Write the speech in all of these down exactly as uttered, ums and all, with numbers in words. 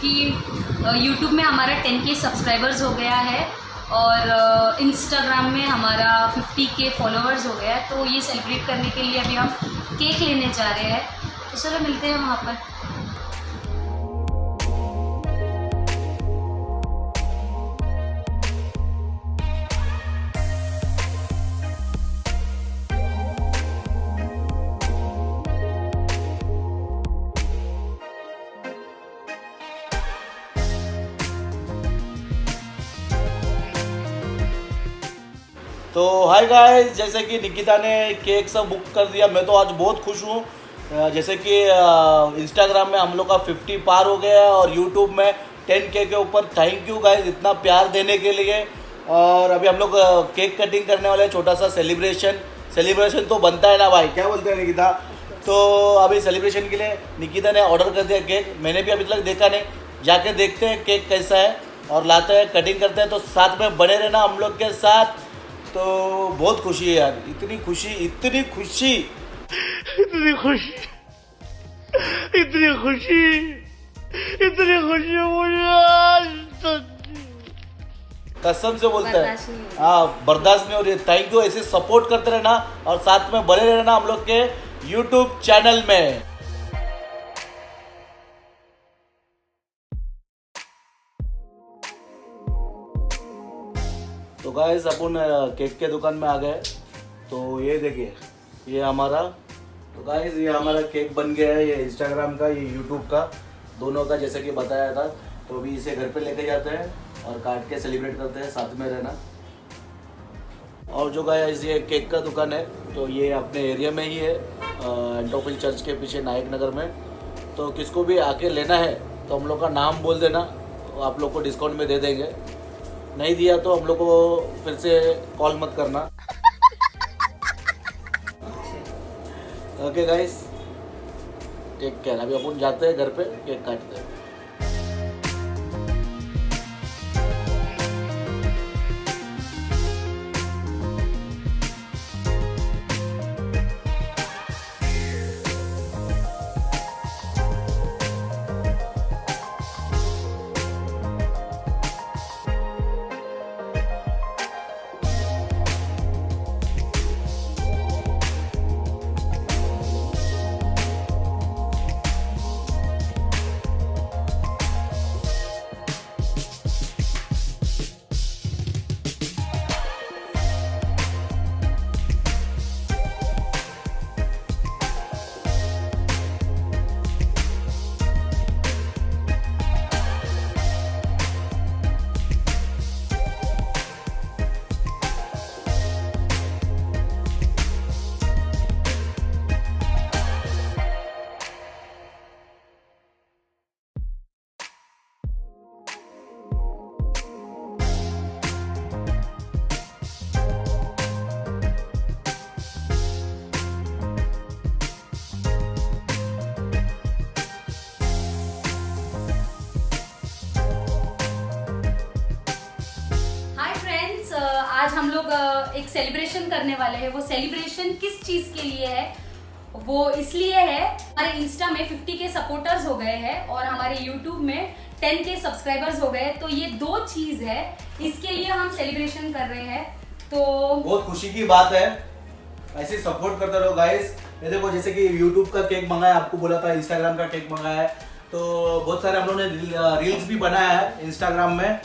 क्योंकि यूट्यूब में हमारा टेन के सब्सक्राइबर्स हो गया है और इंस्टाग्राम में हमारा फिफ्टी के फॉलोअर्स हो गया है। तो ये सेलिब्रेट करने के लिए अभी हम केक लेने जा रहे हैं, तो चलो मिलते हैं वहाँ पर। तो हाय गाइस, जैसे कि निकिता ने केक सब बुक कर दिया, मैं तो आज बहुत खुश हूँ। जैसे कि इंस्टाग्राम में हम लोग का फिफ्टी पार हो गया है और यूट्यूब में टेन के के ऊपर। थैंक यू गाइस इतना प्यार देने के लिए। और अभी हम लोग केक कटिंग करने वाले हैं, छोटा सा सेलिब्रेशन सेलिब्रेशन तो बनता है ना भाई, क्या बोलते हैं निकिता? तो अभी सेलिब्रेशन के लिए निकिता ने ऑर्डर कर दिया केक, मैंने भी अभी तक देखा नहीं, जाके देखते हैं केक कैसा है और लाते हैं, कटिंग करते हैं। तो साथ में बने रहना हम लोग के साथ। तो बहुत खुशी है यार, इतनी खुशी इतनी खुशी इतनी खुशी इतनी खुशी इतनी खुशी मुझे कसम से बोलता है, हाँ बर्दाश्त नहीं हो रही है। थैंक यू, ऐसे सपोर्ट करते रहना और साथ में बने रहना हम लोग के यूट्यूब चैनल में। तो गाइस अपन केक के दुकान में आ गए। तो ये देखिए, ये हमारा तो गाइस ये हमारा केक बन गया है। ये इंस्टाग्राम का, ये यूट्यूब का, दोनों का जैसे कि बताया था। तो अभी इसे घर पे लेके जाते हैं और काट के सेलिब्रेट करते हैं, साथ में रहना। और जो गाइस ये केक का दुकान है, तो ये अपने एरिया में ही है, एंटोफिल चर्च के पीछे नायक नगर में। तो किसको भी आके लेना है तो हम लोग का नाम बोल देना, आप लोग को डिस्काउंट में दे देंगे। नहीं दिया तो हम लोग को फिर से कॉल मत करना। Okay guys, take care. अभी अपन जाते हैं घर पे, केक काटते हैं। आज हम लोग एक सेलिब्रेशन करने वाले हैं। वो सेलिब्रेशन किस चीज के लिए है? वो इसलिए है, हमारे इंस्टा में फिफ्टी के सपोर्टर्स हो गए हैं और हमारे यूट्यूब में टेन के सब्सक्राइबर्स हो गए। तो ये दो चीज है, इसके लिए हम सेलिब्रेशन कर रहे हैं। तो बहुत खुशी की बात है, ऐसे सपोर्ट करते रहो गाइस। ये देखो, जैसे कि यूट्यूब का केक मंगाया, आपको बोला था इंस्टाग्राम का केक मंगाया है। तो बहुत सारे हम लोगों ने रील्स भी बनाया है इंस्टाग्राम में।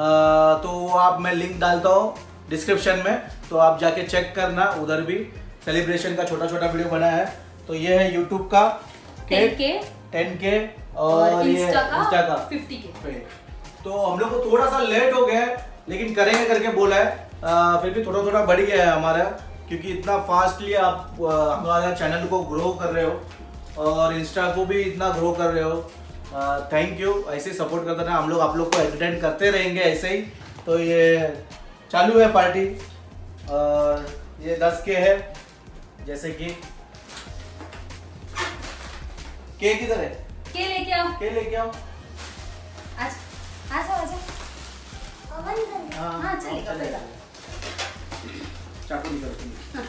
आ, तो आप मैं लिंक डालता हूँ डिस्क्रिप्शन में, तो आप जाके चेक करना, उधर भी सेलिब्रेशन का छोटा छोटा वीडियो बनाया है। तो ये है यूट्यूब का केक टेन के और, और ये इंस्टा का फिफ्टी के। तो हम लोग को थोड़ा सा लेट हो गया है, लेकिन करेंगे करके बोला है। आ, फिर भी थोड़ा थोड़ा बढ़ गया है हमारा, क्योंकि इतना फास्टली आप हमारा चैनल को ग्रो कर रहे हो और इंस्टा को भी इतना ग्रो कर रहे हो। थैंक यू, ऐसे सपोर्ट करते रहना, हम लोग आप लोग को एंटरटेन करते रहेंगे ऐसे ही। तो ये चालू है पार्टी और ये दस के है, जैसे कि के किधर है? के लेके आओ, के लेके आओ। आज आज आज हाँ चलेगा। चाकू निकल।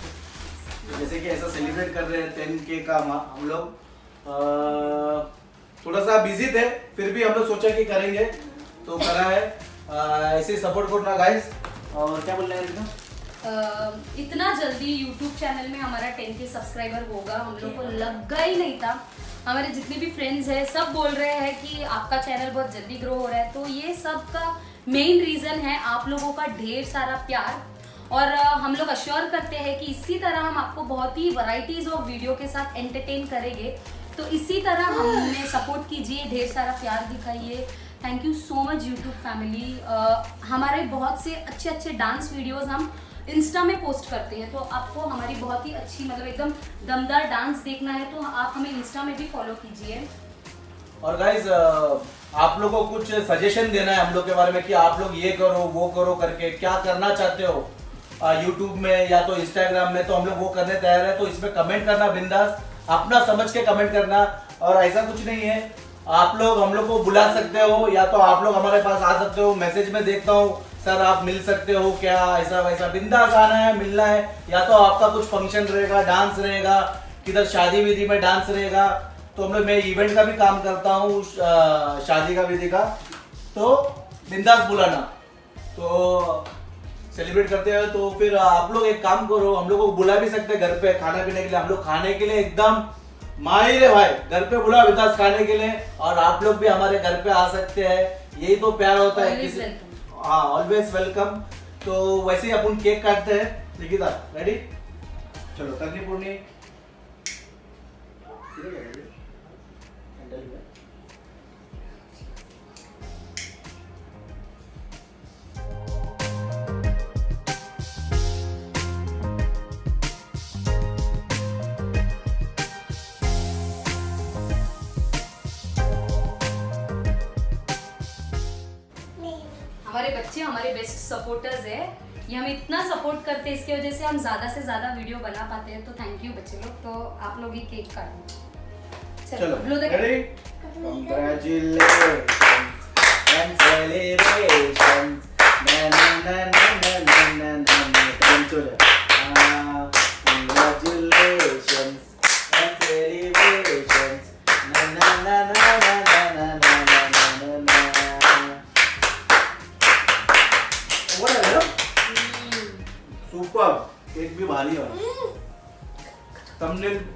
जैसे कि ऐसा सेलिब्रेट कर रहे हैं टेन के का हम लोग। थोड़ा सा बिजी थे, फिर भी हम लोग सोचा कि करेंगे तो करा है। ऐसे सपोर्ट करना गाइस। और क्या बोलना है इतना? Uh, इतना जल्दी YouTube चैनल में हमारा टेन के सब्सक्राइबर होगा हम लोग को लगा ही नहीं था। हमारे जितने भी फ्रेंड्स हैं सब बोल रहे हैं कि आपका चैनल बहुत जल्दी ग्रो हो रहा है, तो ये सब का मेन रीज़न है आप लोगों का ढेर सारा प्यार। और uh, हम लोग अश्योर करते हैं कि इसी तरह हम आपको बहुत ही वैरायटीज ऑफ वीडियो के साथ एंटरटेन करेंगे, तो इसी तरह हमें सपोर्ट कीजिए, ढेर सारा प्यार दिखाइए। Thank you so much YouTube family. हमारे बहुत से अच्छे अच्छे डांस वीडियोस हम इंस्टा में पोस्ट करते हैं, तो आपको हमारी बहुत ही अच्छी मतलब एकदम दमदार डांस देखना है तो आप हमें इंस्टा में भी फॉलो कीजिए। और गाइज आप लोगों को कुछ सजेशन देना है हम लोग के बारे में कि आप लोग ये करो वो करो करके क्या करना चाहते हो यूट्यूब में या तो इंस्टाग्राम में, तो हम लोग वो करने तैयार है। तो इसमें कमेंट करना बिंदास, अपना समझ के कमेंट करना। और ऐसा कुछ नहीं है, आप लोग हम लोग को बुला सकते हो या तो आप लोग हमारे पास आ सकते हो। मैसेज में देखता हूँ सर आप मिल सकते हो क्या, ऐसा वैसा बिंदास आना है मिलना है। या तो आपका कुछ फंक्शन रहेगा, डांस रहेगा, किधर शादी विधि में डांस रहेगा, तो हम लोग मैं इवेंट का भी काम करता हूँ शादी का विधि का, तो बिंदास बुलाना। तो सेलिब्रेट करते हैं तो फिर आप लोग एक काम करो, हम लोग को बुला भी सकते हैं घर पे खाने पीने के लिए। हम लोग खाने के लिए एकदम माहिर है भाई, घर पे बुला बिंदास खाने के लिए। और आप लोग भी हमारे घर पे आ सकते हैं, यही तो प्यार होता है किसी। हाँ ऑलवेज वेलकम। तो वैसे ही अपन केक काटते हैं। निकिता रेडी? चलो करनी पूर्णी। हमारे बच्चे हमारे बेस्ट सपोर्टर्स है, ये हमें इतना सपोर्ट करते हैं, इसकी वजह से हम ज्यादा से ज्यादा वीडियो बना पाते हैं। तो थैंक यू बच्चे लोग। तो आप लोग ही केक काटो। चलो blow the ready? Congratulations and celebrations ना ना ना ना ना ना ना। चलो कांग्रेचुलेशंस एंड सेलिब्रेशंस ना ना ना ना ना ना ना। सुपर केक भी भारी है। थंबनेल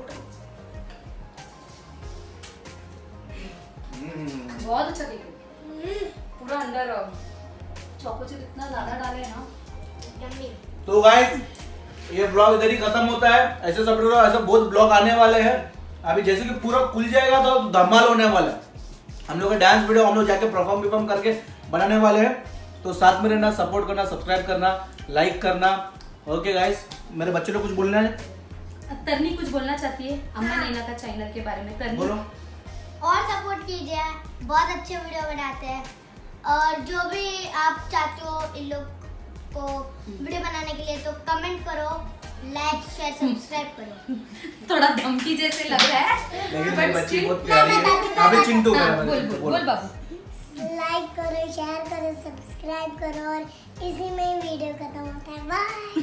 बहुत अच्छा केक है, पूरा अंदर चॉको चिप इतना ज्यादा डाले ना। तो गाइस ये ब्लॉग इधर ही खत्म होता है। ऐसे सब लोग ऐसे बहुत ब्लॉग आने वाले हैं अभी, जैसे कि पूरा खुल जाएगा तो धमाल होने वाला है। हम लोग का डांस वीडियो हम लोग जाके परफॉर्म परफॉर्म करके बनाने वाले हैं। तो साथ में रहना, सपोर्ट करना, सब्सक्राइब करना, लाइक करना। ओके गाइस, मेरे बच्चे लोग कुछ बोलना है? तरनी कुछ बोलना चाहती है अम्मा नैना का चैनल के बारे में। तरनी बोलो। और सपोर्ट कीजिए, बहुत अच्छे वीडियो बनाते हैं। और जो भी आप चाहते हो इन लोग को वीडियो बनाने के लिए तो कमेंट करो, लाइक शेयर सब्सक्राइब करो। थोड़ा धमकी जैसे लग रहा है लेकिन मेरी बच्ची बहुत प्यारी है। अभी चिंटू हाँ, बोल बोल बोल बाबू। लाइक करो, शेयर करो, सब्सक्राइब करो। और इसी में ही वीडियो खत्म होता है।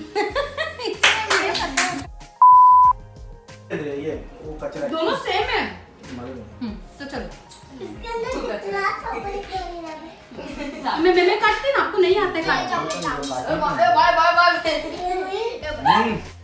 बाय। ये वो कचरा दोनों सेम है। हम्म, तो चलो इसके अंदर कितना चॉकलेट है। मैं मैं काटती ना, आपको नहीं आता है काटना। Chocolate bye bye bye. हम्म।